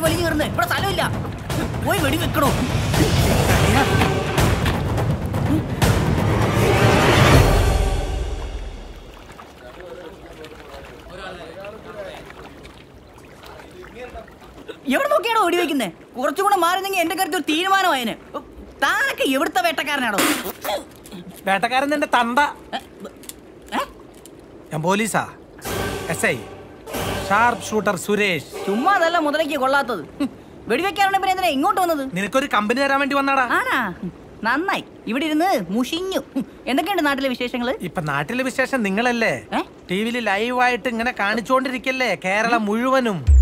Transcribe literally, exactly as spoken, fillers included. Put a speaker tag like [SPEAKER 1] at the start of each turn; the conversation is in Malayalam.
[SPEAKER 1] വലിഞ്ഞു കയറുന്നേ? ഇവിടെ സ്ഥലമില്ല. പോയി വെടി വെക്കണോ? എവിടെ നോക്കിയാണോ വെടി വെക്കുന്നേ? കുറച്ചുകൂടെ മാറുന്നെങ്കിൽ എന്റെ കാര്യത്തിൽ ഒരു തീരുമാനമായതിന്. താനൊക്കെ എവിടുത്തെ വേട്ടക്കാരനാണോ?
[SPEAKER 2] വേട്ടക്കാരൻ എന്റെ തന്ത. ഞാൻ പോലീസാ, S I sharp shooter Suresh.
[SPEAKER 1] ചുമ്മാ അതല്ല മുതലേക്ക് കൊള്ളാത്തത്. വെടിവെക്കാറുണ്ടെ പിന്നെ എന്തിനാ ഇങ്ങോട്ട് വന്നത്?
[SPEAKER 2] നിനക്കൊരു കമ്പനി തരാൻ വേണ്ടി വന്നാടാ.
[SPEAKER 1] ആണാ? നന്നായി. ഇവിടെ ഇരുന്ന് മുഷിഞ്ഞു. എന്തൊക്കെയുണ്ട് നാട്ടിലെ വിശേഷങ്ങള്?
[SPEAKER 2] ഇപ്പൊ നാട്ടിലെ വിശേഷം നിങ്ങളല്ലേ ടി വിയിൽ ലൈവായിട്ട് ഇങ്ങനെ കാണിച്ചുകൊണ്ടിരിക്കല്ലേ കേരളം മുഴുവനും.